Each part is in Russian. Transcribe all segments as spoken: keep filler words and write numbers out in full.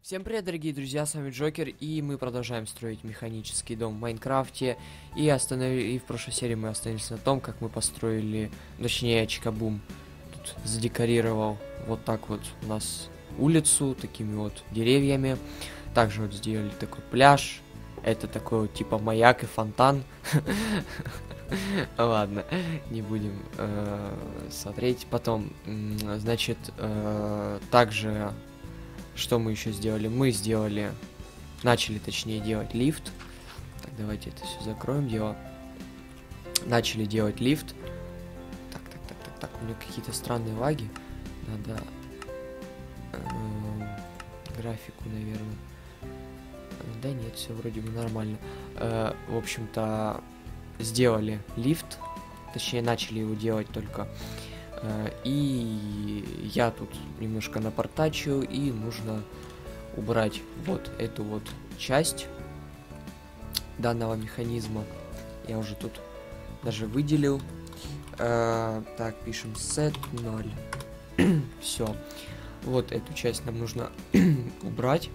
Всем привет, дорогие друзья, с вами Джокер, и мы продолжаем строить механический дом в Майнкрафте. И, остановили... и в прошлой серии мы остановились на том, как мы построили, точнее, Чикабум тут задекорировал вот так вот у нас улицу, такими вот деревьями. Также вот сделали такой пляж, это такой вот типа маяк и фонтан. Ладно, не будем смотреть. Потом, значит, также... Что мы еще сделали? Мы сделали, начали точнее делать лифт. Так, давайте это все закроем дело. Начали делать лифт. Так, так, так, так, так. У меня какие-то странные лаги. Надо э, графику, наверное. Да нет, все вроде бы нормально. Э, в общем-то, сделали лифт. Точнее, начали его делать только. И я тут немножко напортачил, и нужно убрать вот эту вот часть данного механизма. Я уже тут даже выделил. Э, так, пишем set ноль. Все. Вот эту часть нам нужно убрать.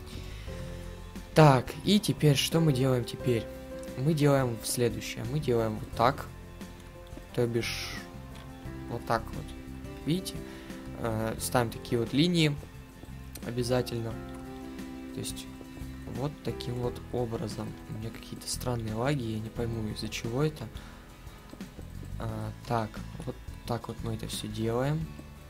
Так, и теперь что мы делаем теперь? Мы делаем следующее. Мы делаем вот так. То бишь... Вот так вот. Видите? Э, ставим такие вот линии. Обязательно. То есть, вот таким вот образом. У меня какие-то странные лаги. Я не пойму, из-за чего это. А, так, вот так вот мы это все делаем.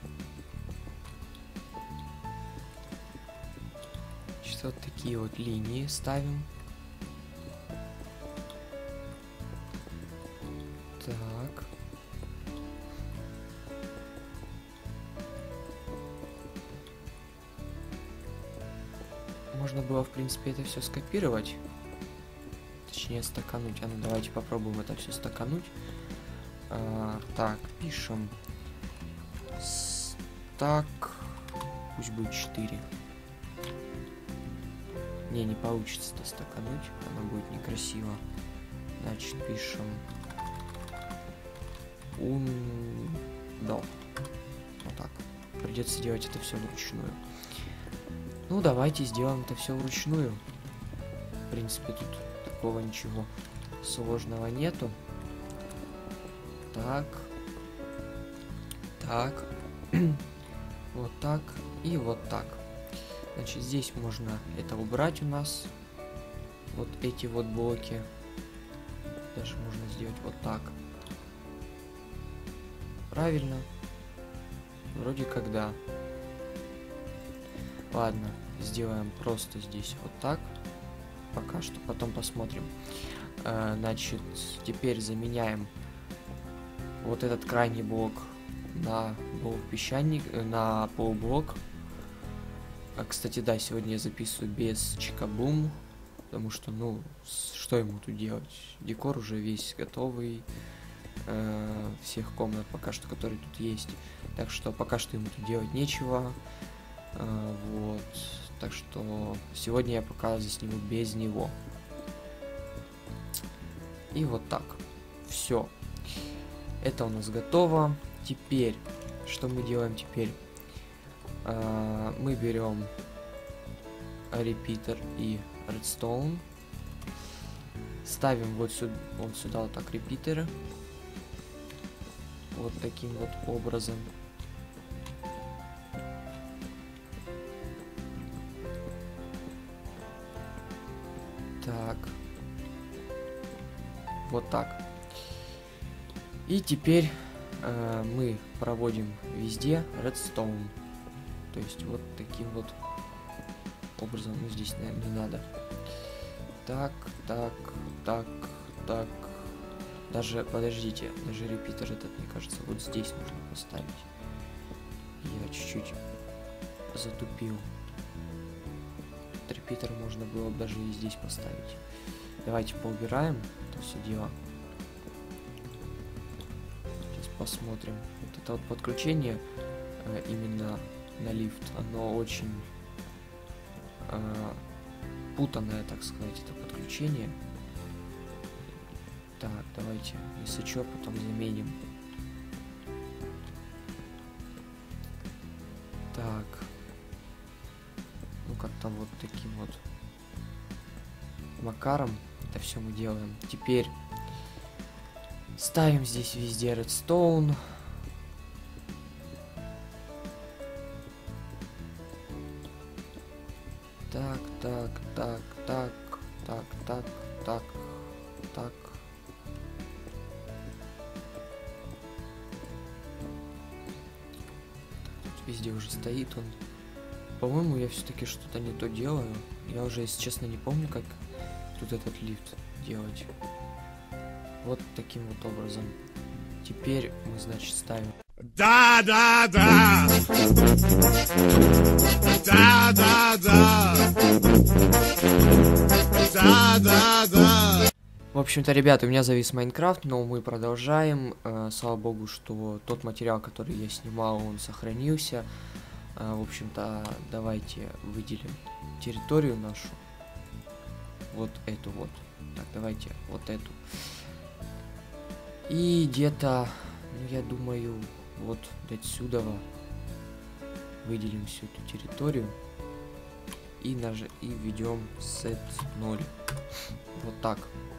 Значит, вот такие вот линии ставим. Так. Можно было, в принципе, это все скопировать. Точнее, стакануть. А ну, давайте попробуем это все стакануть. А, так, пишем. Стак. Пусть будет четыре. Не, не получится-то стакануть. Оно будет некрасиво. Значит, пишем. Ун... Да. Вот так. Придется делать это все вручную. Ну, давайте сделаем это все вручную. В принципе, тут такого ничего сложного нету. Так. Так. Вот так. И вот так. Значит, здесь можно это убрать у нас. Вот эти вот блоки. Даже можно сделать вот так. Правильно. Вроде как да. Ладно, сделаем просто здесь вот так. Пока что, потом посмотрим. Э, значит, теперь заменяем вот этот крайний блок на блок песчаник, э, на полублок. А, кстати, да, сегодня я записываю без Чикабум, потому что, ну, что ему тут делать? Декор уже весь готовый. Э, всех комнат пока что, которые тут есть. Так что пока что ему тут делать нечего. Uh, вот, так что сегодня я пока засниму без него. И вот так. Все. Это у нас готово. Теперь, что мы делаем теперь? Uh, мы берем репитер и редстоун. Ставим вот сюда, вот сюда вот так репитеры. Вот таким вот образом. Так. Вот так. И теперь э, мы проводим везде редстоун. То есть вот таким вот образом. Ну, здесь, наверное, не надо. Так, так, так, так. Даже, подождите, даже репитер этот, мне кажется, вот здесь нужно поставить. Я чуть-чуть затупил. Репитер можно было бы даже и здесь поставить. Давайте поубираем это все дело. Сейчас посмотрим. Вот это вот подключение э, именно на лифт, оно очень э, путанное, так сказать, это подключение. Так, давайте, если что, потом заменим. Так. Ну, как-то вот таким вот макаром это все мы делаем. Теперь ставим здесь везде редстоун. Так, так, так, так, так, так, так, так. Тут везде уже стоит он. По-моему, я все-таки что-то не то делаю. Я уже, если честно, не помню, как тут этот лифт делать. Вот таким вот образом. Теперь мы, значит, ставим. Да, да, да. Да, да, да. Да, да, да. В общем-то, ребята, у меня завис Майнкрафт, но мы продолжаем. Э, слава богу, что тот материал, который я снимал, он сохранился. Э, в общем-то, давайте выделим территорию нашу. Вот эту вот. Так, давайте вот эту. И где-то, ну, я думаю, вот отсюда выделим всю эту территорию. И, наж... и введем set ноль. Вот так.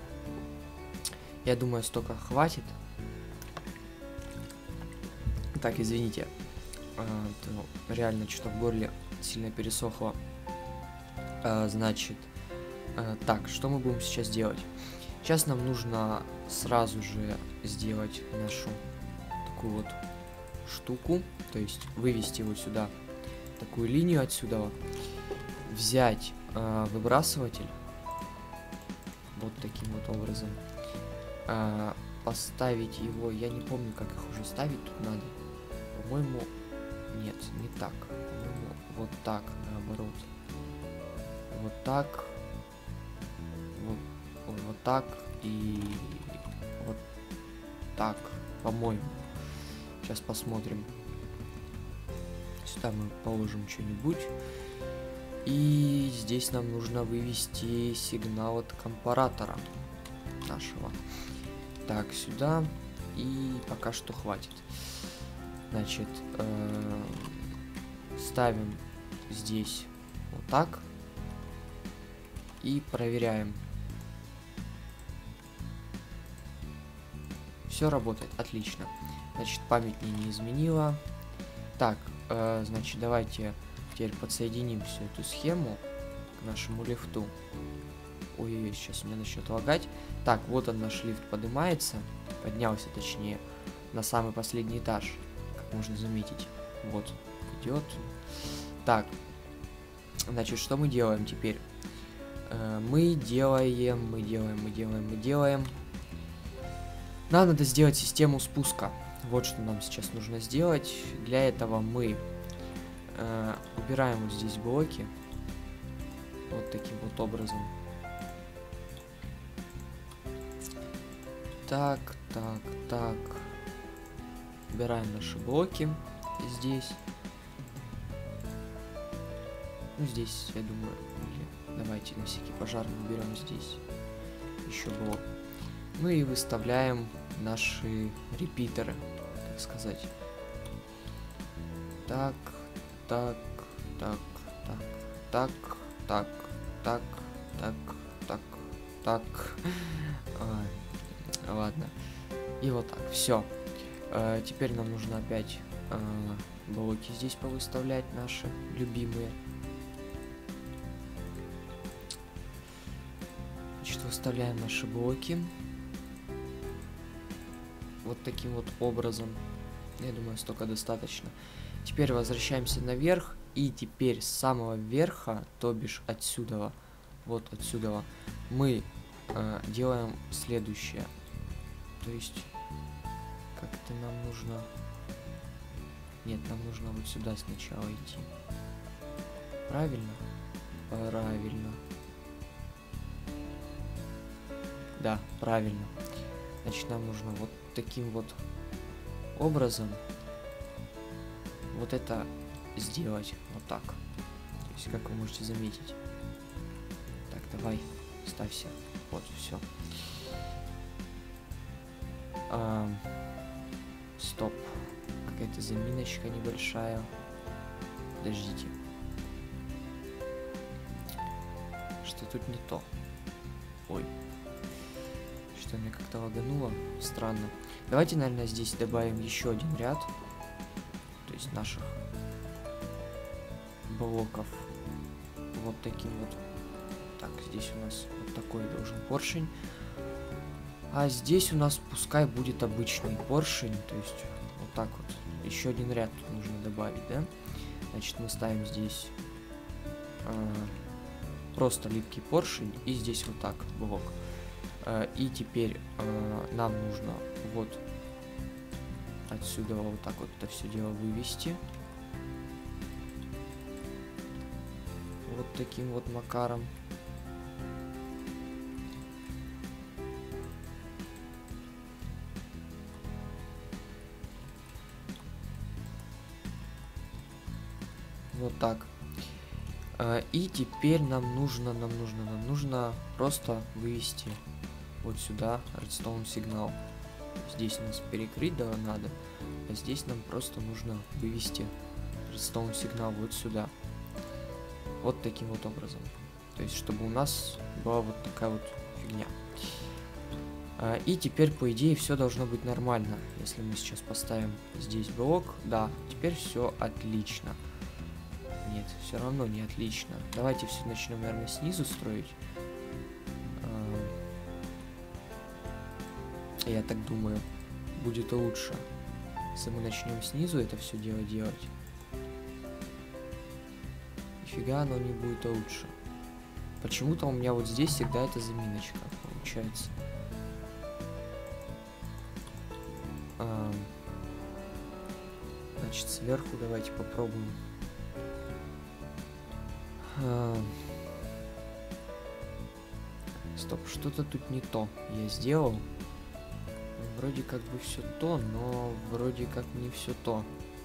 Я думаю, столько хватит. Так, извините. А, то реально что-то в горле сильно пересохло. А, значит, а, так, что мы будем сейчас делать? Сейчас нам нужно сразу же сделать нашу такую вот штуку. То есть вывести вот сюда такую линию отсюда. Взять а, выбрасыватель. Вот таким вот образом. А, поставить его, я не помню, как их уже ставить тут надо. По-моему, нет, не так. По-моему, вот так, наоборот. Вот так. Вот, вот, вот так и вот так, по-моему. Сейчас посмотрим. Сюда мы положим что-нибудь. И здесь нам нужно вывести сигнал от компаратора нашего. Так, сюда. И пока что хватит. Значит, э, ставим здесь вот так. И проверяем. Все работает, отлично. Значит, память мне не изменила. Так, э, значит, давайте теперь подсоединим всю эту схему к нашему лифту. Ой, сейчас у меня начнет лагать. Так, вот он, наш лифт поднимается. Поднялся, точнее, на самый последний этаж, как можно заметить. Вот, идет. Так, значит, что мы делаем теперь? Э, мы делаем, мы делаем, мы делаем, мы делаем. Нам надо сделать систему спуска. Вот что нам сейчас нужно сделать. Для этого мы э, убираем вот здесь блоки. Вот таким вот образом. Так, так, так. Убираем наши блоки здесь. Ну, здесь, я думаю, или давайте на всякий пожарный уберем здесь еще блок. Ну и выставляем наши репитеры, так сказать. Так, так, так, так, так, так, так, так, так, так. А, ладно. И вот так, все. А, теперь нам нужно опять а, блоки здесь повыставлять, наши любимые. Значит, выставляем наши блоки. Вот таким вот образом. Я думаю, столько достаточно. Теперь возвращаемся наверх. И теперь с самого верха, то бишь отсюда, вот отсюда, мы э, делаем следующее. То есть, как-то нам нужно... Нет, нам нужно вот сюда сначала идти. Правильно? Правильно. Да, правильно. Значит, нам нужно вот таким вот образом вот это сделать вот так. То есть, как вы можете заметить. Так, давай, ставься. Вот, все. А, стоп. Какая-то заминочка небольшая. Подождите. Что-то тут не то. Ой. Что меня как-то лагануло. Странно. Давайте, наверное, здесь добавим еще один ряд. То есть наших блоков. Вот таким вот. Так, здесь у нас вот такой должен поршень. А здесь у нас пускай будет обычный поршень. То есть вот так вот. Еще один ряд тут нужно добавить, да? Значит, мы ставим здесь э, просто липкий поршень. И здесь вот так блок. Э, и теперь э, нам нужно вот отсюда вот так вот это все дело вывести. Вот таким вот макаром. Вот так. И теперь нам нужно, нам нужно, нам нужно просто вывести вот сюда редстоун сигнал. Здесь у нас перекрыть да, надо, а здесь нам просто нужно вывести редстоун сигнал вот сюда. Вот таким вот образом. То есть, чтобы у нас была вот такая вот фигня. И теперь, по идее, все должно быть нормально. Если мы сейчас поставим здесь блок, да, теперь все отлично. Нет, все равно не отлично. Давайте все начнем, наверное, снизу строить. Я так думаю, будет лучше, если мы начнем снизу это все дело делать. Нифига оно не будет лучше. Почему-то у меня вот здесь всегда эта заминочка получается. А, значит, сверху давайте попробуем. А, стоп, что-то тут не то я сделал. Вроде как бы все то, но вроде как не все то.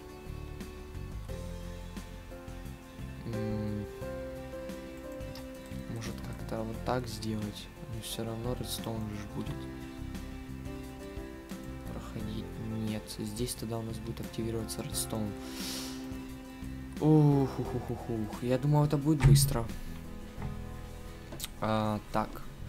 М-м- может как-то вот так сделать, но все равно редстоун же будет проходить. Нет, здесь тогда у нас будет активироваться редстоун. Ух, ух, ух, ух, ух. Я думал, это будет быстро. А, так.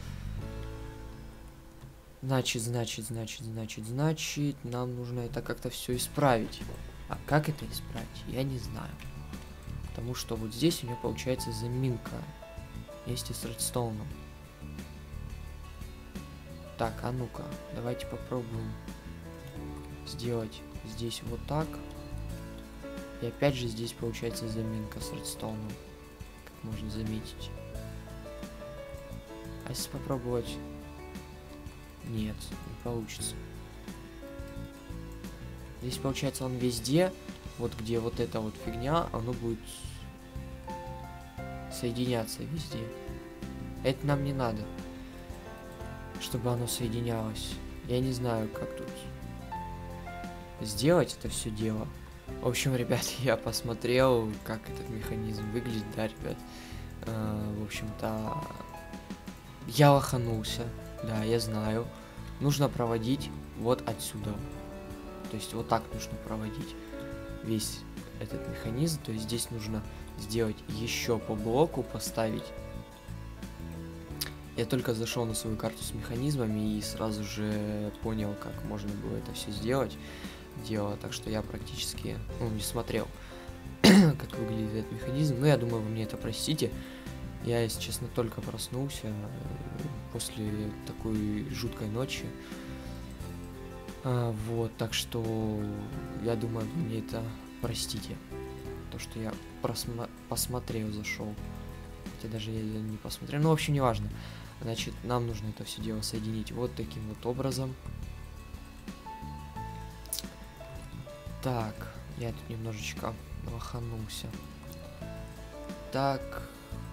Значит, значит, значит, значит, значит, нам нужно это как-то все исправить. А как это исправить, я не знаю. Потому что вот здесь у меня получается заминка вместе с редстоуном. Так, а ну-ка, давайте попробуем сделать здесь вот так. И опять же здесь получается заминка с редстоуном, как можно заметить. А если попробовать... Нет, не получится. Здесь получается он везде, вот где вот эта вот фигня, оно будет соединяться везде. Это нам не надо, чтобы оно соединялось. Я не знаю, как тут сделать это все дело. В общем, ребят, я посмотрел, как этот механизм выглядит, да, ребят. Э, в общем-то, я лоханулся. Да, я знаю. Нужно проводить вот отсюда. То есть вот так нужно проводить весь этот механизм. То есть здесь нужно сделать еще по блоку, поставить. Я только зашел на свою карту с механизмами и сразу же понял, как можно было это все сделать. Дело, так что я практически, ну, не смотрел, как выглядит этот механизм. Но я думаю, вы мне это простите. Я, если честно, только проснулся после такой жуткой ночи. А, вот, так что я думаю, вы мне это простите. То, что я просма- посмотрел, зашел. Хотя даже я не посмотрел. Ну, в общем, не важно. Значит, нам нужно это все дело соединить вот таким вот образом. Так, я тут немножечко лоханулся. Так.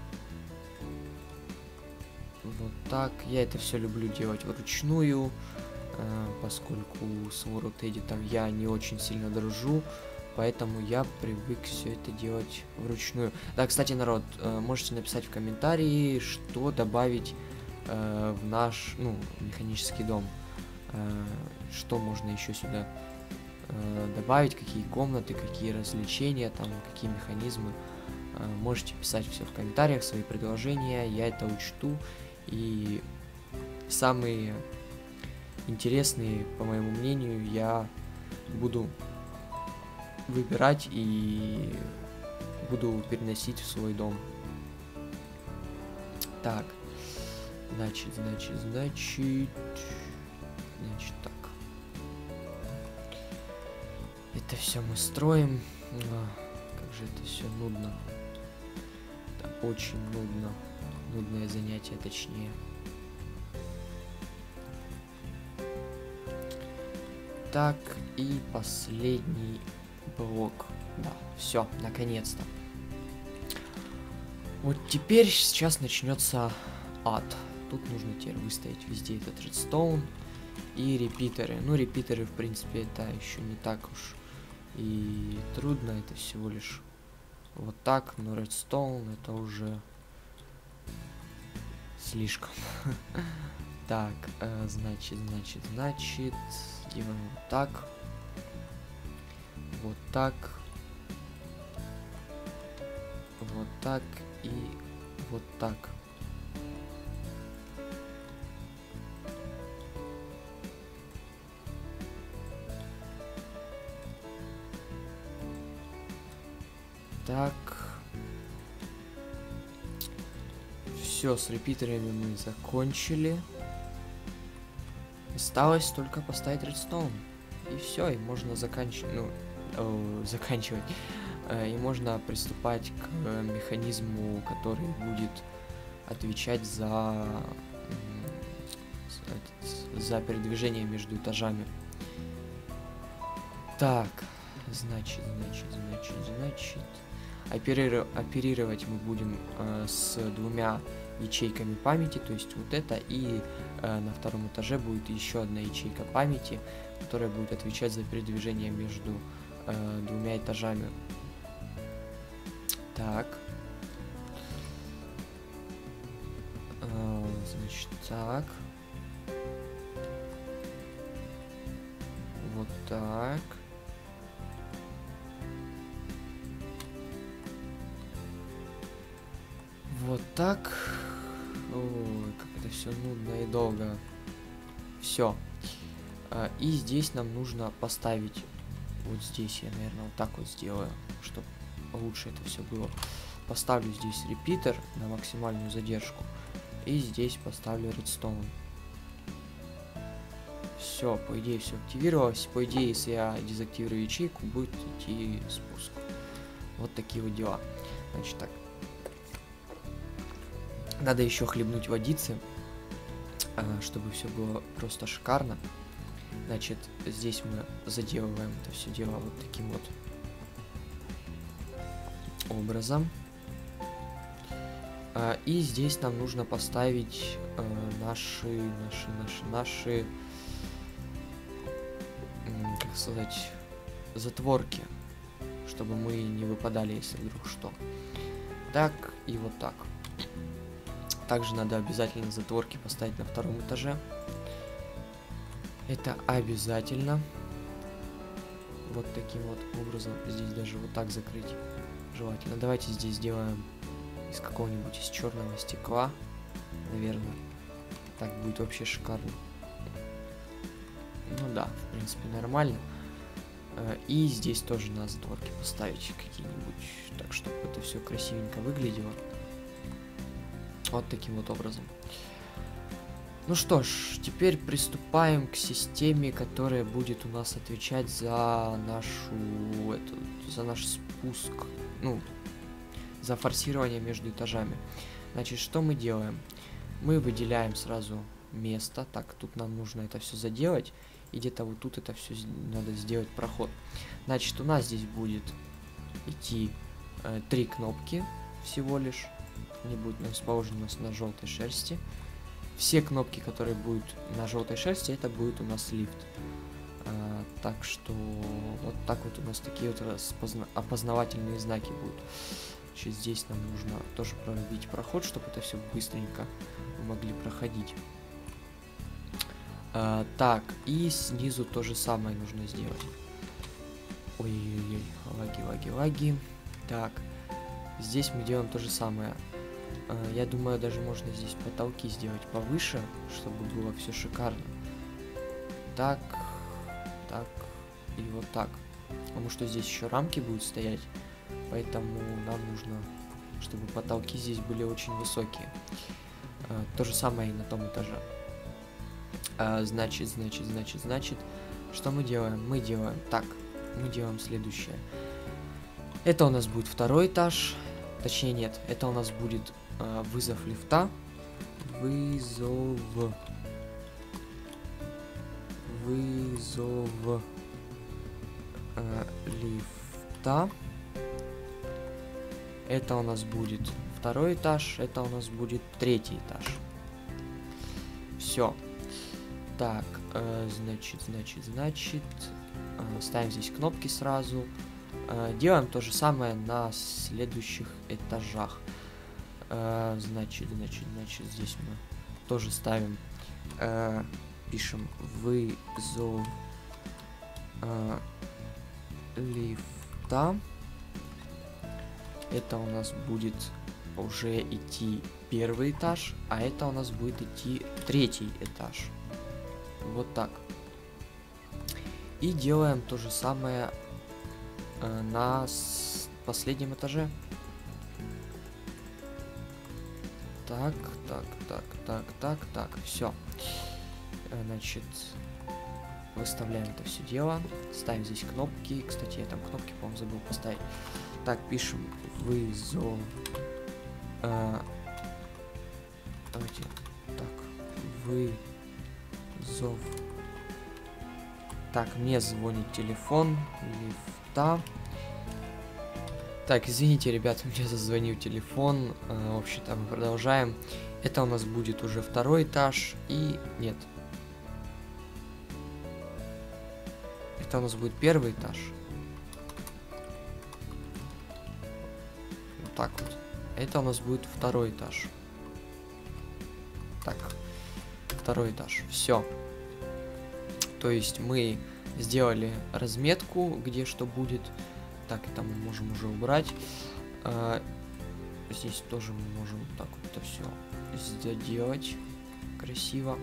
Вот так. Я это все люблю делать вручную, э, поскольку с World Editor я не очень сильно дружу, поэтому я привык все это делать вручную. Да, кстати, народ, э, можете написать в комментарии, что добавить э, в наш, ну, механический дом. Э, что можно еще сюда э, добавить, какие комнаты, какие развлечения, там, какие механизмы. Э, можете писать все в комментариях, свои предложения, я это учту. И самые интересные, по моему мнению, я буду выбирать и буду переносить в свой дом. Так, значит, значит, значит, значит, так. Это все мы строим. А, как же это все нудно. Это очень нудно. Нудное занятие, точнее. Так, и последний блок. Да, все, наконец-то. Вот теперь сейчас начнется ад. Тут нужно теперь выставить везде этот редстоун и репитеры. Ну, репитеры, в принципе, это еще не так уж и трудно. Это всего лишь вот так. Но редстоун это уже слишком. Так, значит, значит, значит, делаем вот так. Вот так. Вот так и вот так. Так. Все, с репитерами мы закончили. Осталось только поставить редстоун. И все, и можно заканчивать. Ну, э, заканчивать. Э, и можно приступать к э, механизму, который будет отвечать за, э, за передвижение между этажами. Так, значит, значит, значит, значит. Опериров- оперировать мы будем э, с двумя ячейками памяти, то есть вот это, и э, на втором этаже будет еще одна ячейка памяти, которая будет отвечать за передвижение между э, двумя этажами. Так. Э, значит, так. Вот так. Вот так. Ой, как это все нудно и долго. Все. И здесь нам нужно поставить. Вот здесь я, наверное, вот так вот сделаю, чтобы лучше это все было. Поставлю здесь репитер на максимальную задержку. И здесь поставлю редстоун. Все, по идее, все активировалось. По идее, если я дезактивирую ячейку, будет идти спуск. Вот такие вот дела. Значит, так. Надо еще хлебнуть водицы, чтобы все было просто шикарно. Значит, здесь мы заделываем это все дело вот таким вот образом. И здесь нам нужно поставить наши, наши, наши, наши, как сказать, затворки, чтобы мы не выпадали, если вдруг что. Так и вот так. Также надо обязательно затворки поставить на втором этаже. Это обязательно. Вот таким вот образом. Здесь даже вот так закрыть желательно. Давайте здесь сделаем из какого-нибудь из черного стекла. Наверное. Так будет вообще шикарно. Ну да, в принципе нормально. И здесь тоже надо затворки поставить какие-нибудь. Так, чтобы это все красивенько выглядело. Вот таким вот образом. Ну что ж, теперь приступаем к системе, которая будет у нас отвечать за нашу, эту, за наш спуск, ну, за форсирование между этажами. Значит, что мы делаем? Мы выделяем сразу место. Так, тут нам нужно это все заделать. И где-то вот тут это все надо сделать проход. Значит, у нас здесь будет идти э, три кнопки всего лишь. Они будут расположены у нас на желтой шерсти. Все кнопки, которые будут на желтой шерсти, это будет у нас лифт. А, так что вот так вот у нас такие вот распозна- опознавательные знаки будут. Значит, здесь нам нужно тоже пробить проход, чтобы это все быстренько мы могли проходить. А, так, и снизу то же самое нужно сделать. Ой-ой-ой, лаги, лаги, лаги. Так, Здесь мы делаем то же самое. Я думаю, даже можно здесь потолки сделать повыше, чтобы было все шикарно. Так, так и вот так. Потому что здесь еще рамки будут стоять, поэтому нам нужно, чтобы потолки здесь были очень высокие. То же самое и на том этаже. Значит, значит, значит, значит, что мы делаем? Мы делаем так, мы делаем следующее. Это у нас будет второй этаж, точнее нет, это у нас будет э, вызов лифта. Вызов. Вызов э, лифта. Это у нас будет второй этаж, это у нас будет третий этаж. Все. Так, э, значит, значит, значит, э, ставим здесь кнопки сразу. Э, делаем то же самое на следующих этажах. Э, значит, значит, значит, здесь мы тоже ставим, э, пишем вызов э, лифта. Это у нас будет уже идти первый этаж, а это у нас будет идти третий этаж. Вот так. И делаем то же самое э, на последнем этаже. Так, так, так, так, так, так, все. Значит, выставляем это все дело. Ставим здесь кнопки. Кстати, я там кнопки, по-моему, забыл поставить. Так, пишем вызов. Э, давайте. Так, вы. Зов. Так, мне звонит телефон лифта. Так, извините, ребята, мне зазвонил телефон. А, в общем-то, мы продолжаем. Это у нас будет уже второй этаж. И нет. Это у нас будет первый этаж. Вот так вот. Это у нас будет второй этаж. Так. Второй этаж. Все. То есть мы сделали разметку, где что будет. Так, это мы можем уже убрать. А, здесь тоже мы можем так вот это все сделать красиво.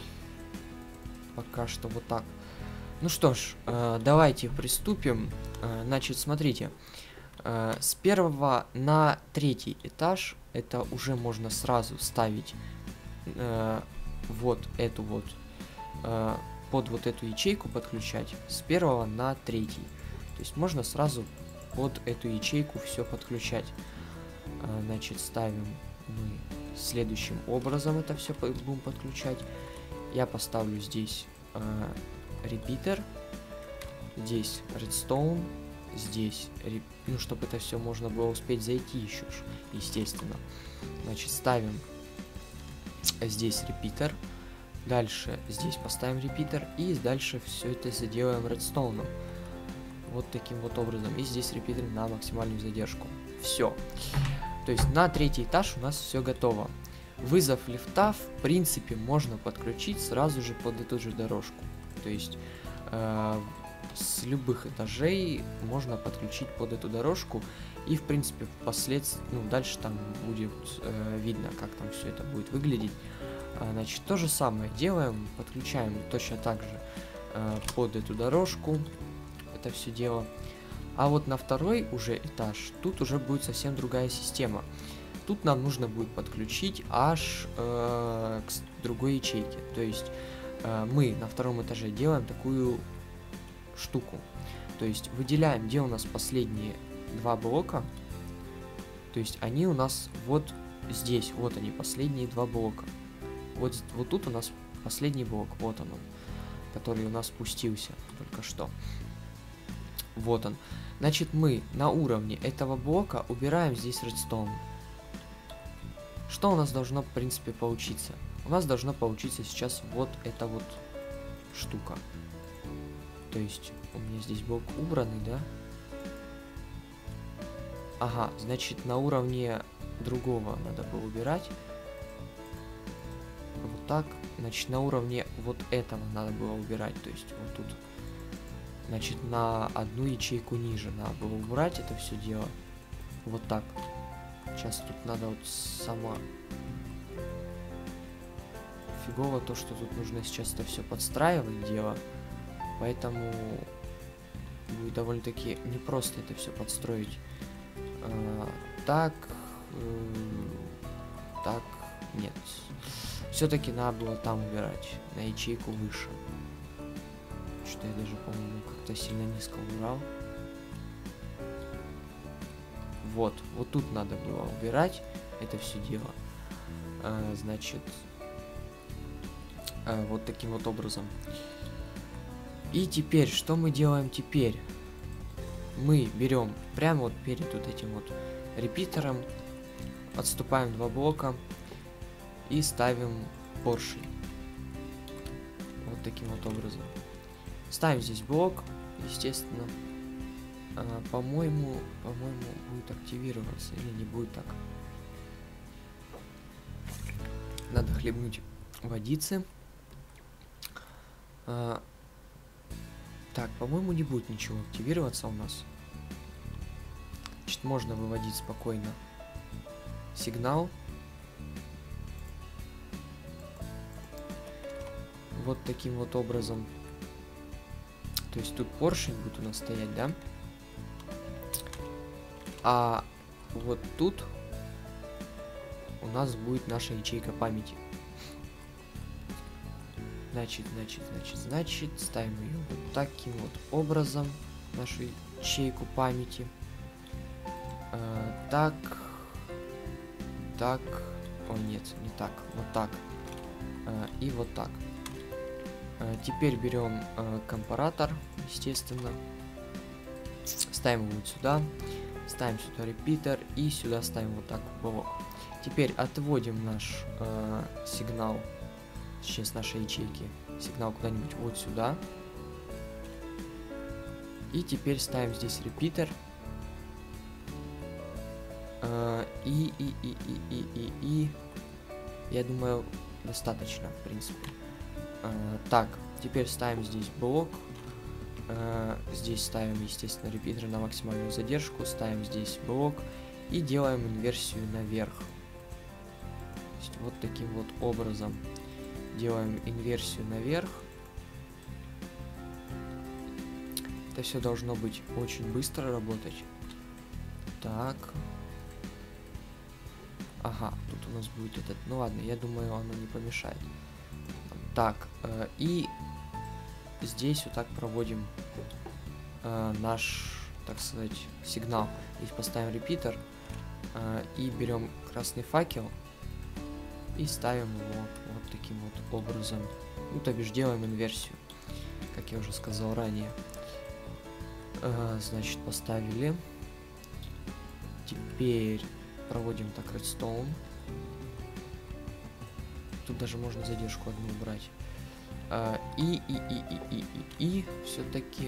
Пока что вот так. Ну что ж, а, давайте приступим. А, значит, смотрите. А, с первого на третий этаж это уже можно сразу ставить а, вот эту вот э, под вот эту ячейку подключать с первого на третий. То есть можно сразу под эту ячейку все подключать. Э, значит, ставим мы следующим образом это все будем подключать. Я поставлю здесь э, репитер, здесь редстоун, здесь, ну, чтобы это все можно было успеть зайти еще, естественно. Значит, ставим здесь репитер, дальше здесь поставим репитер, и дальше все это заделаем редстоуном. Вот таким вот образом. И здесь репитер на максимальную задержку. Все. То есть на третий этаж у нас все готово. Вызов лифта, в принципе, можно подключить сразу же под эту же дорожку. То есть э, с любых этажей можно подключить под эту дорожку. И, в принципе, впоследствии, ну, дальше там будет э, видно, как там все это будет выглядеть. А, значит, то же самое делаем, подключаем точно так же э, под эту дорожку это все дело. А вот на второй уже этаж, тут уже будет совсем другая система. Тут нам нужно будет подключить аж э, к другой ячейке. То есть э, мы на втором этаже делаем такую штуку. То есть выделяем, где у нас последние два блока. То есть они у нас вот здесь, вот они, последние два блока. Вот, вот тут у нас последний блок, вот он, который у нас спустился только что. Вот он. Значит, мы на уровне этого блока убираем здесь редстоун. Что у нас должно, в принципе, получиться? У нас должно получиться сейчас вот эта вот штука. То есть у меня здесь блок убранный, да? Ага, значит, на уровне другого надо было убирать. Вот так. Значит, на уровне вот этого надо было убирать. То есть вот тут. Значит, на одну ячейку ниже надо было убрать это все дело. Вот так. Сейчас тут надо вот сама... Фигово то, что тут нужно сейчас это все подстраивать дело. Поэтому будет довольно-таки непросто это все подстроить. А, так... Э, так... Нет. Все-таки надо было там убирать. На ячейку выше. Что я даже, по-моему, как-то сильно низко убрал. Вот. Вот тут надо было убирать это все дело. А, значит... А, вот таким вот образом. И теперь, что мы делаем теперь? Мы берем прямо вот перед вот этим вот репитером, отступаем два блока и ставим поршень. Вот таким вот образом. Ставим здесь блок, естественно. А, по-моему, по-моему, будет активироваться или не будет так. Надо хлебнуть водицы. А, так, по-моему, не будет ничего активироваться у нас. Значит, можно выводить спокойно сигнал. Вот таким вот образом. То есть тут поршень будет у нас стоять, да? А вот тут у нас будет наша ячейка памяти. Значит, значит, значит, значит, ставим ее вот таким вот образом, нашу ячейку памяти. А, так, так, о нет, не так, вот так, а, и вот так. А, теперь берем а, компаратор, естественно, ставим его вот сюда, ставим сюда репитер и сюда ставим вот так блок. Теперь отводим наш а, сигнал. Сейчас нашей ячейки сигнал куда-нибудь вот сюда. И теперь ставим здесь репитер. Uh, и, и, и, и, и, и, и. Я думаю, достаточно, в принципе. Uh, так, теперь ставим здесь блок. Uh, здесь ставим, естественно, репитер на максимальную задержку. Ставим здесь блок. И делаем инверсию наверх. То есть вот таким вот образом. Делаем инверсию наверх. Это все должно быть очень быстро работать. Так. Ага, тут у нас будет этот... Ну ладно, я думаю, оно не помешает. Так, э, и здесь вот так проводим э, наш, так сказать, сигнал. Здесь поставим репитер э, и берем красный факел. И ставим его вот таким вот образом. Ну, то бишь делаем инверсию, как я уже сказал ранее. А, значит, поставили. Теперь проводим так редстоун. Тут даже можно задержку одну убрать. А, и, и, и, и, и, и, и все-таки...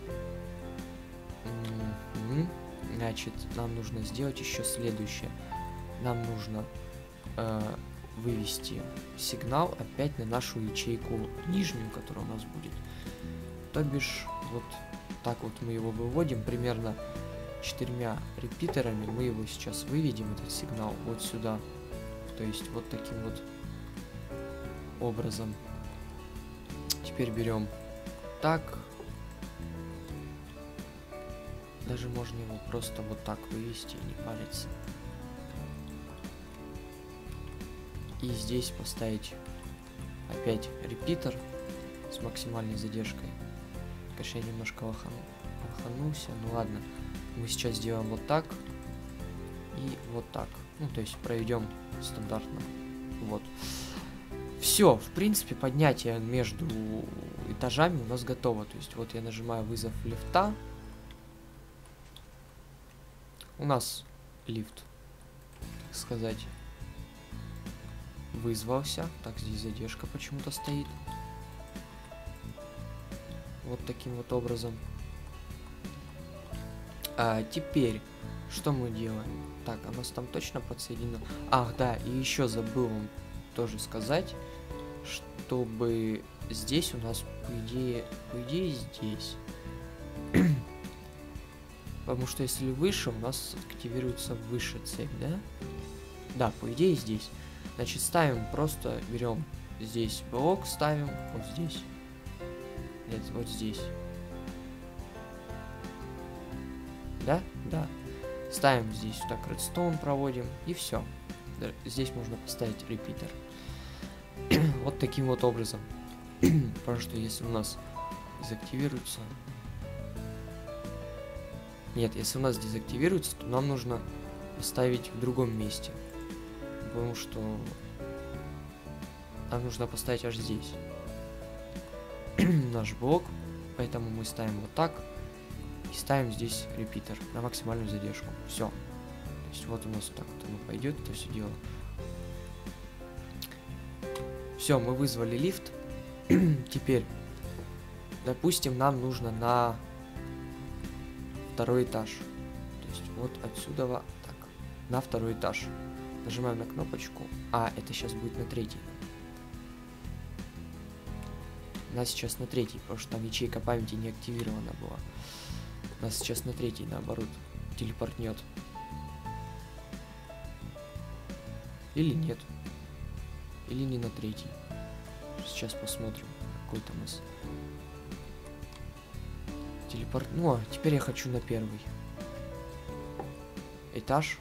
Значит, нам нужно сделать еще следующее. Нам нужно... А, вывести сигнал опять на нашу ячейку нижнюю, которая у нас будет. То бишь, вот так вот мы его выводим, примерно четырьмя репитерами мы его сейчас выведем, этот сигнал, вот сюда. То есть вот таким вот образом. Теперь берем так. Даже можно его просто вот так вывести и не париться. И здесь поставить опять репитер с максимальной задержкой. Конечно, я немножко лохану, лоханулся. Ну ладно. Мы сейчас сделаем вот так. И вот так. Ну, то есть проведем стандартно. Вот. Все, в принципе, поднятие между этажами у нас готово. То есть вот я нажимаю вызов лифта. У нас лифт, так сказать, вызвался. Так, здесь задержка почему-то стоит. Вот таким вот образом. А теперь, что мы делаем? Так, у нас там точно подсоединено. Ах, да, и еще забыл вам тоже сказать, чтобы здесь у нас, по идее, по идее здесь. Потому что если выше, у нас активируется выше цепь, да? Да, по идее здесь. Значит, ставим просто, берем здесь блок, ставим вот здесь. Нет, вот здесь. Да? Да. Ставим здесь вот так редстоун проводим, и все. Здесь можно поставить репитер. Вот таким вот образом. Потому что если у нас дезактивируется... Нет, если у нас дезактивируется, то нам нужно поставить в другом месте. Потому что нам нужно поставить аж здесь наш блок. Поэтому мы ставим вот так. И ставим здесь репитер на максимальную задержку. Все. То есть вот у нас вот так вот оно пойдет, это все дело. Все, мы вызвали лифт. Теперь, допустим, нам нужно на второй этаж. То есть вот отсюда так, на второй этаж. Нажимаем на кнопочку. А, это сейчас будет на третий. У нас сейчас на третий, потому что там ячейка памяти не активирована была. У нас сейчас на третий, наоборот, телепортнет. Или нет. Или не на третий. Сейчас посмотрим, какой там у нас телепорт. Ну, а теперь я хочу на первый этаж.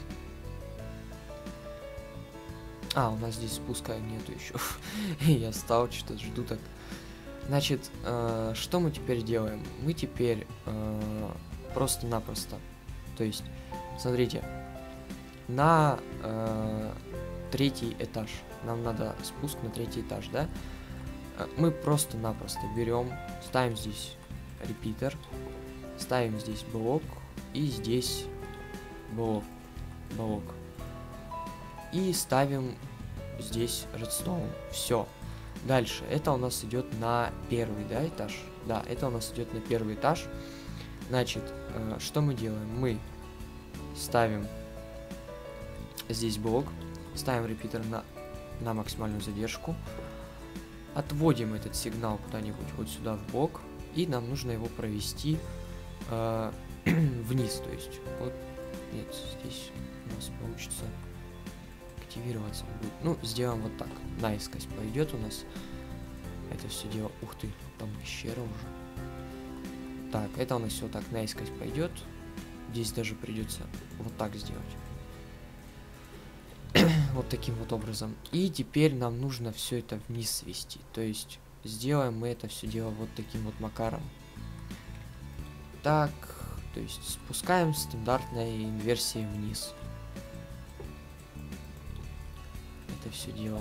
А, у нас здесь спуска нету еще. Я стал, что-то жду так. Значит, э, что мы теперь делаем? Мы теперь э, просто-напросто. То есть, смотрите, на э, третий этаж. Нам надо спуск на третий этаж, да? Мы просто-напросто берем, ставим здесь репитер, ставим здесь блок и здесь блок, блок. И ставим здесь редстоун. Все. Дальше. Это у нас идет на первый, да, этаж? Да, это у нас идет на первый этаж. Значит, э, что мы делаем? Мы ставим здесь блок, ставим репитер на, на максимальную задержку, отводим этот сигнал куда-нибудь вот сюда в бок, и нам нужно его провести э, вниз. То есть, вот, нет, здесь у нас получится активироваться будет. Ну, сделаем вот так. Наискось пойдет у нас это все дело. Ух ты, там пещера уже. Так, это у нас все так наискось пойдет. Здесь даже придется вот так сделать. Вот таким вот образом. И теперь нам нужно все это вниз свести. То есть сделаем мы это все дело вот таким вот макаром. Так, то есть спускаем стандартной инверсией вниз. Это все дело.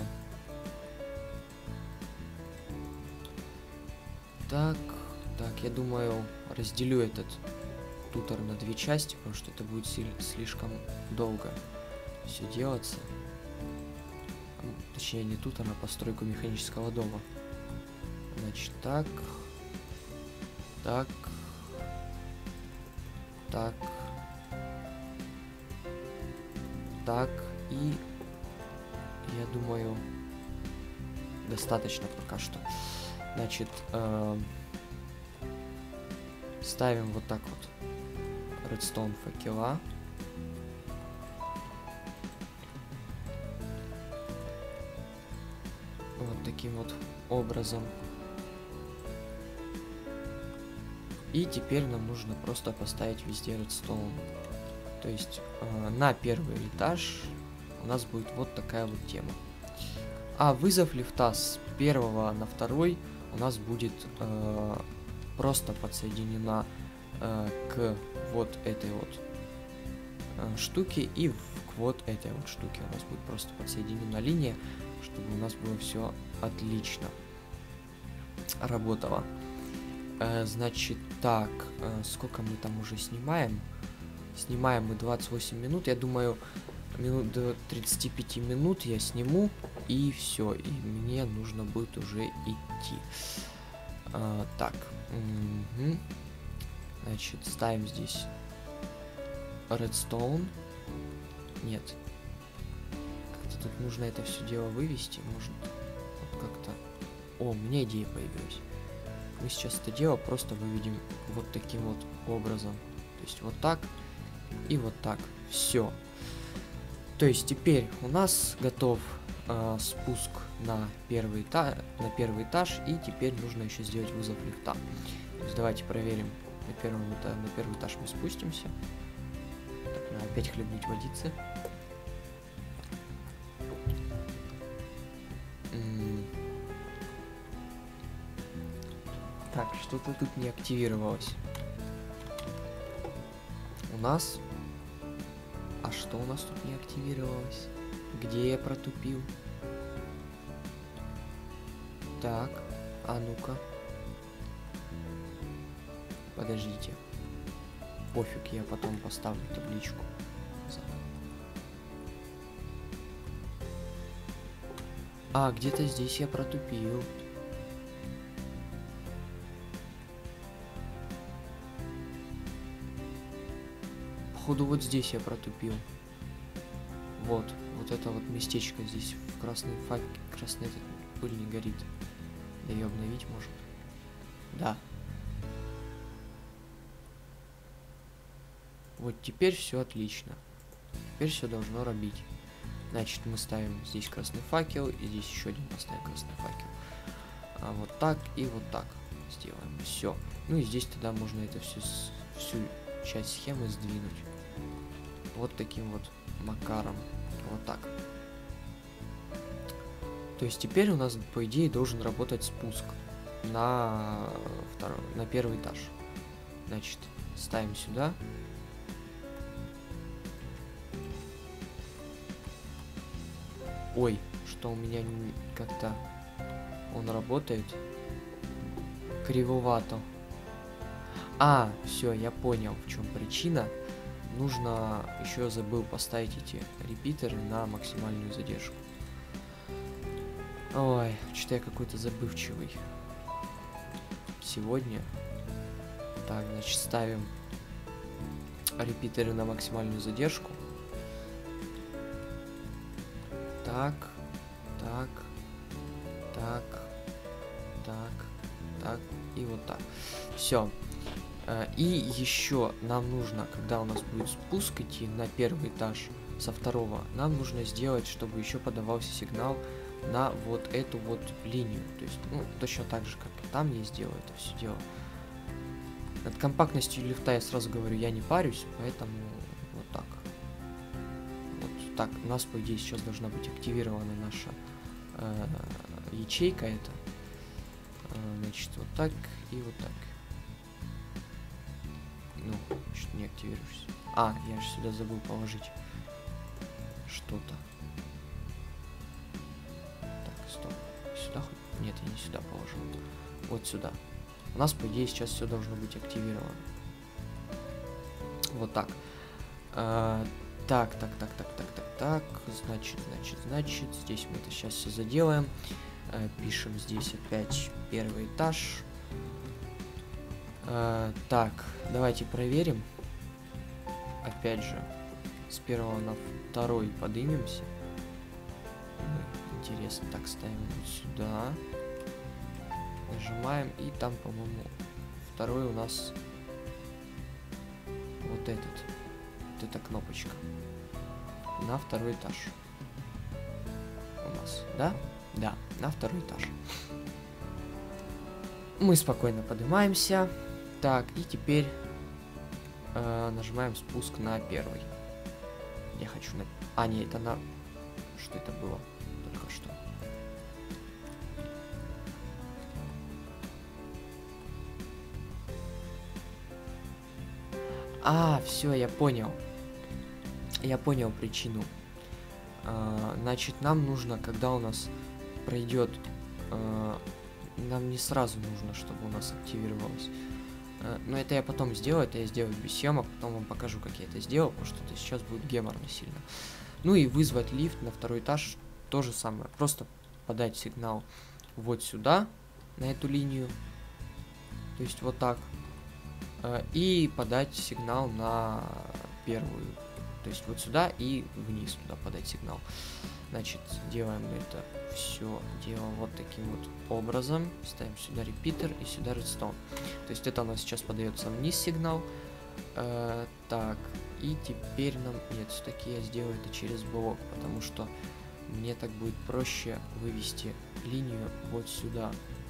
Так, так, я думаю, разделю этот тутор на две части, потому что это будет слишком долго все делаться. Точнее, не тутор, а постройку механического дома. Значит, так, так, так, так, и я думаю, достаточно пока что. Значит, э, ставим вот так вот редстоун факела. Вот таким вот образом. И теперь нам нужно просто поставить везде редстоун. То есть э, на первый этаж у нас будет вот такая вот тема. А вызов лифта с первого на второй у нас будет э, просто подсоединена э, к вот этой вот э, штуке и в, к вот этой вот штуке. У нас будет просто подсоединена линия, чтобы у нас было все отлично работало. Э, значит, так, э, сколько мы там уже снимаем? Снимаем мы двадцать восемь минут. Я думаю, минут до тридцати пяти минут я сниму, и все, и мне нужно будет уже идти. А, так, угу. Значит, ставим здесь redstone. Нет, как-то тут нужно это все дело вывести, может, вот как-то. О, у меня идея появилась. Мы сейчас это дело просто выведем вот таким вот образом. То есть вот так и вот так. Все. То есть теперь у нас готов э, спуск на первый, этаж, на первый этаж, и теперь нужно еще сделать вызов лифта. То есть давайте проверим. На, первом, на первый этаж мы спустимся. Так, надо опять хлебнуть водицы. Так, что-то тут не активировалось. У нас... А что у нас тут не активировалось? Где я протупил? Так, а ну-ка. Подождите. Пофиг, я потом поставлю табличку. А, где-то здесь я протупил. Походу вот здесь я протупил. Вот, вот это вот местечко здесь в красной факе, красный этот пыль не горит. Да ее обновить можно. Да. Вот теперь все отлично. Теперь все должно робить. Значит, мы ставим здесь красный факел, и здесь еще один поставим красный факел. А вот так и вот так сделаем. Все. Ну и здесь тогда можно это все, всю часть схемы сдвинуть. Вот таким вот макаром. Вот так. То есть теперь у нас, по идее, должен работать спуск на второй, на первый этаж. Значит, ставим сюда. Ой, что у меня как-то он работает кривовато. А, все, я понял, в чем причина. Нужно, еще забыл поставить эти репитеры на максимальную задержку. Ой, что-то я какой-то забывчивый сегодня. Так, значит, ставим репитеры на максимальную задержку. Так, так, так, так, так и вот так. Все. И еще нам нужно, когда у нас будет спуск идти на первый этаж со второго, нам нужно сделать, чтобы еще подавался сигнал на вот эту вот линию. То есть, ну, точно так же, как и там я сделаю это все дело. Над компактностью лифта я сразу говорю, я не парюсь, поэтому вот так. Вот так. У нас, по идее, сейчас должна быть активирована наша э, ячейка эта. Э, значит, вот так и вот так. Ну, что не активируешься. А, я же сюда забыл положить что-то. Так, стоп. Сюда хоть? Нет, я не сюда положил. Вот сюда. У нас, по идее, сейчас все должно быть активировано. Вот так. А, так, так, так, так, так, так, так. Значит, значит, значит. Здесь мы это сейчас все заделаем. А, пишем здесь опять первый этаж. Uh, так, давайте проверим. Опять же, с первого на второй поднимемся. Интересно, так ставим вот сюда. Нажимаем, и там, по-моему, второй у нас вот этот. Вот эта кнопочка. На второй этаж. У нас, да? Да, на второй этаж. Мы спокойно поднимаемся. Так, и теперь э, нажимаем спуск на первый. Я хочу на... А, нет, это на... Что это было? Только что. А, все, я понял. Я понял причину. А, значит, нам нужно, когда у нас пройдет... А, нам не сразу нужно, чтобы у нас активировалось. Но это я потом сделаю, это я сделаю без съемок, потом вам покажу, как я это сделал, потому что это сейчас будет геморно сильно. Ну и вызвать лифт на второй этаж, то же самое. Просто подать сигнал вот сюда, на эту линию, то есть вот так, и подать сигнал на первую, то есть вот сюда и вниз туда подать сигнал. Значит, делаем это все дело вот таким вот образом. Ставим сюда репитер и сюда редстоун. То есть это у нас сейчас подается вниз сигнал, Э, так, и теперь нам... Нет, все-таки я сделаю это через блок, потому что мне так будет проще вывести линию вот сюда.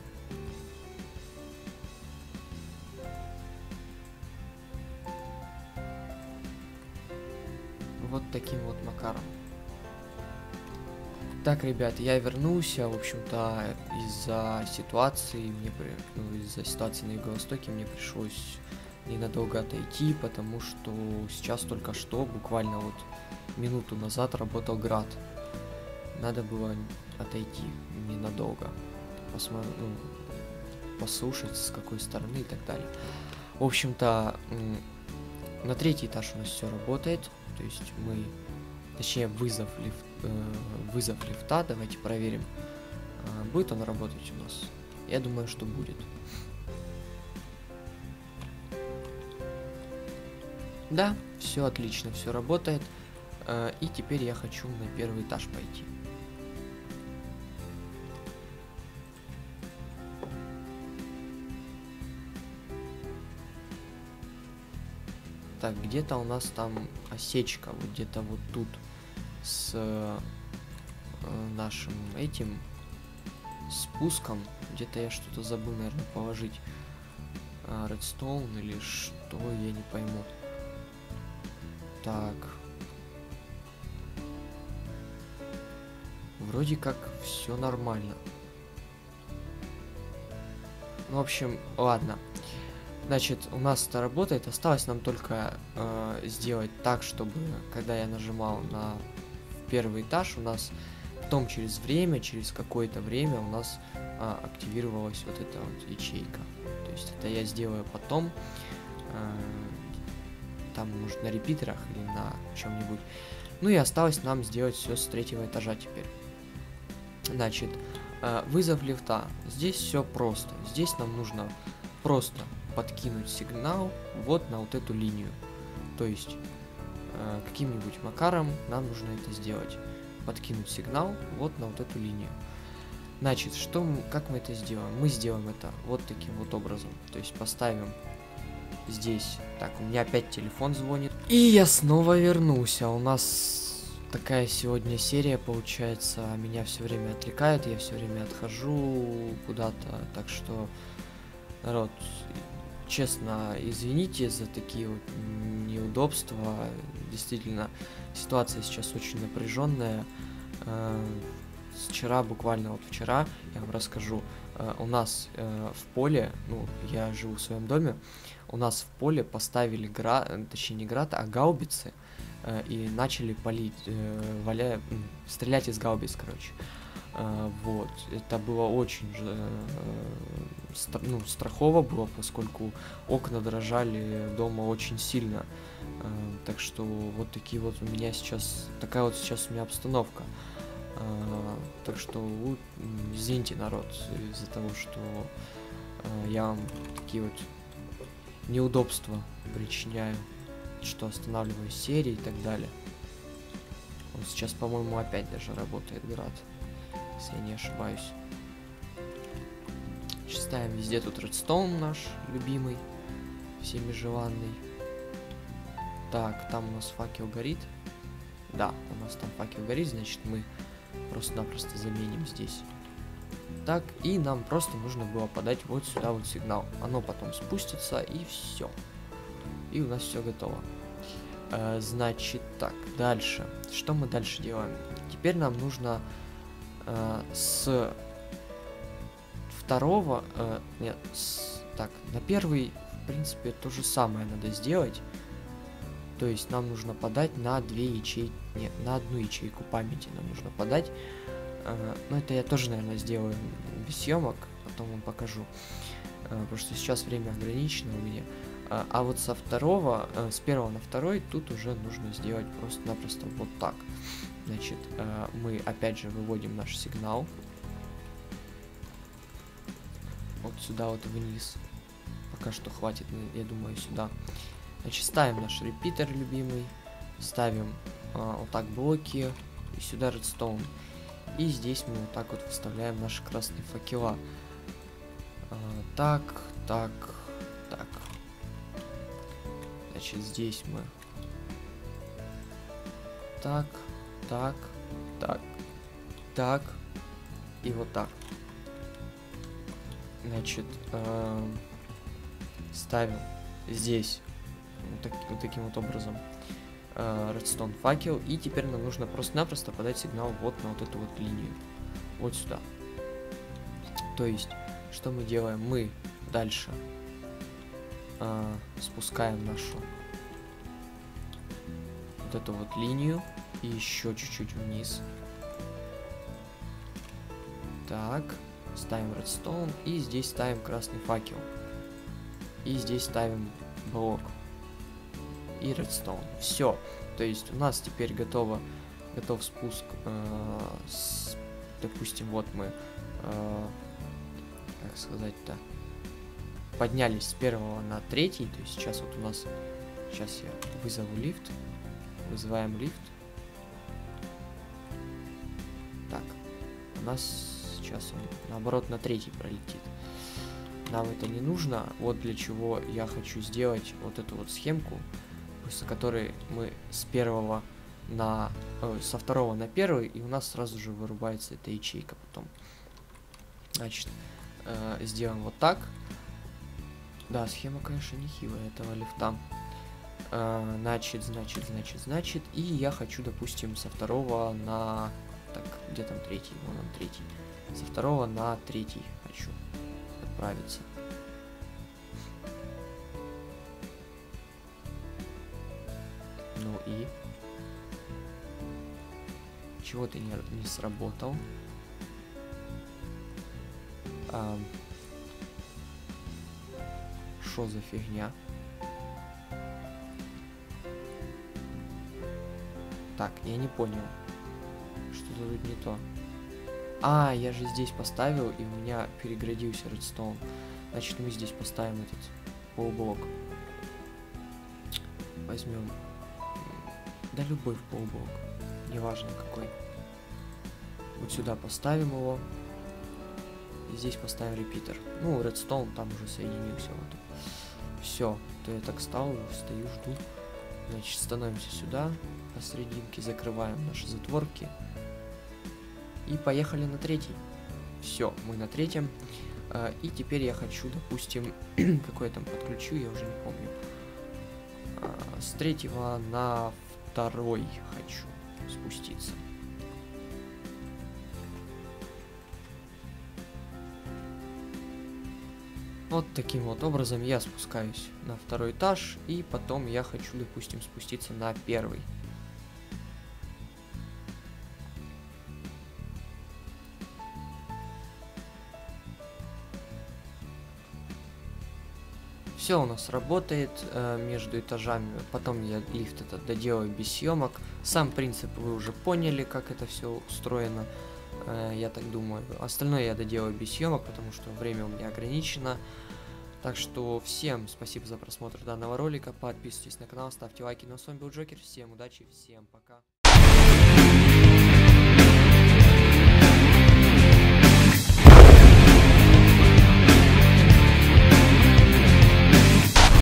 Вот таким вот макаром. Так, ребят, я вернулся. В общем-то, из-за ситуации мне при... ну, из-за ситуации на Юго-Востоке мне пришлось ненадолго отойти, потому что сейчас только что, буквально вот минуту назад, работал град. Надо было отойти ненадолго, посмотри, ну, послушать, с какой стороны и так далее. В общем-то, на третий этаж у нас все работает, то есть мы, точнее, вызов, лифт, э, вызов лифта, давайте проверим, э, будет он работать у нас. Я думаю, что будет. Да, все отлично, все работает. Э, и теперь я хочу на первый этаж пойти. Так, где-то у нас там осечка, вот где-то вот тут с э, нашим этим спуском. Где-то я что-то забыл, наверное, положить. Э, редстоун или что, я не пойму. Так. Вроде как все нормально. Ну, в общем, ладно. Значит, у нас это работает. Осталось нам только э, сделать так, чтобы, когда я нажимал на первый этаж, у нас потом через время, через какое-то время у нас э, активировалась вот эта вот ячейка. То есть это я сделаю потом. Э, там, может, на репитерах или на чем-нибудь. Ну и осталось нам сделать все с третьего этажа теперь. Значит, э, вызов лифта. Здесь все просто. Здесь нам нужно просто подкинуть сигнал вот на вот эту линию. То есть э, каким-нибудь макаром нам нужно это сделать. Подкинуть сигнал вот на вот эту линию. Значит, что мы, как мы это сделаем? Мы сделаем это вот таким вот образом. То есть поставим здесь. Так, у меня опять телефон звонит. И я снова вернулся. У нас такая сегодня серия получается. Меня все время отвлекает, я все время отхожу куда-то. Так что, народ, честно, извините за такие вот неудобства. Действительно, ситуация сейчас очень напряженная. Вчера, буквально вот вчера, я вам расскажу, у нас в поле, ну, я живу в своем доме, у нас в поле поставили град, точнее не град, а гаубицы, и начали палить, валя, стрелять из гаубиц, короче. Вот, это было очень ну, страхово было, поскольку окна дрожали дома очень сильно. Так что вот такие вот у меня сейчас, такая вот сейчас у меня обстановка. Так что извините, народ, из-за того, что я вам такие вот неудобства причиняю, что останавливаю серии и так далее. Он сейчас, по-моему, опять даже работает, град, если я не ошибаюсь. Сейчас ставим везде тут редстоун наш любимый, всеми желанный. Так, там у нас факел горит. Да, у нас там факел горит, значит мы просто-напросто заменим здесь. Так, и нам просто нужно было подать вот сюда вот сигнал. Оно потом спустится, и все. И у нас все готово. Э, значит, так, дальше. Что мы дальше делаем? Теперь нам нужно э, с второго... Э, нет, с, так, на первый, в принципе, то же самое надо сделать. То есть нам нужно подать на две ячейки, нет, на одну ячейку памяти нам нужно подать. Uh, ну, это я тоже, наверное, сделаю без съемок, потом вам покажу. Uh, потому что сейчас время ограничено у меня. Uh, а вот со второго, uh, с первого на второй, тут уже нужно сделать просто-напросто вот так. Значит, uh, мы опять же выводим наш сигнал. Вот сюда вот вниз. Пока что хватит, я думаю, сюда. Значит, ставим наш репитер любимый. Ставим uh, вот так блоки. И сюда редстоун. И здесь мы вот так вот вставляем наши красные факела. А, так, так, так. Значит, здесь мы так, так, так, так и вот так. Значит, э, ставим здесь вот, так, вот таким вот образом э, редстоун факел, и теперь нам нужно просто-напросто подать сигнал вот на вот эту вот линию, вот сюда. То есть, что мы делаем? Мы дальше э, спускаем нашу вот эту вот линию и еще чуть-чуть вниз. Так. Ставим редстоун, и здесь ставим красный факел. И здесь ставим блок. И редстоун. Все. То есть у нас теперь готово, готов спуск. Э, с, допустим, вот мы, э, как сказать-то, поднялись с первого на третий. То есть сейчас вот у нас, сейчас я вызову лифт. Вызываем лифт. Так. У нас сейчас он, наоборот, на третий пролетит. Нам это не нужно. Вот для чего я хочу сделать вот эту вот схемку, после которой мы с первого на... Э, со второго на первый, и у нас сразу же вырубается эта ячейка потом. Значит, э, сделаем вот так. Да, схема, конечно, нехилая этого лифта. Э, значит, значит, значит, значит. И я хочу, допустим, со второго на... Так, где там третий? Вон он, третий. Со второго на третий хочу отправиться. Ну и? Чего ты не, не сработал? А... Шо за фигня? Так, я не понял. Что-то тут не то. А, я же здесь поставил, и у меня переградился редстоун. Значит, мы здесь поставим этот полублок. Возьмем. Да любой в полублок. Неважно какой. Вот сюда поставим его. И здесь поставим репитер. Ну, редстоун там уже соединился. Вот. Все. То я так стал, стою, жду. Значит, становимся сюда. Посерединке закрываем наши затворки. И поехали на третий. Все, мы на третьем. А, и теперь я хочу, допустим, какой я там подключу, я уже не помню. А, с третьего на второй хочу спуститься. Вот таким вот образом я спускаюсь на второй этаж. И потом я хочу, допустим, спуститься на первый. Все у нас работает э, между этажами. Потом я лифт этот доделаю без съемок. Сам принцип вы уже поняли, как это все устроено. Э, я так думаю. Остальное я доделаю без съемок, потому что время у меня ограничено. Так что всем спасибо за просмотр данного ролика. Подписывайтесь на канал, ставьте лайки. Ну а с вами был Джокер. Всем удачи, всем пока.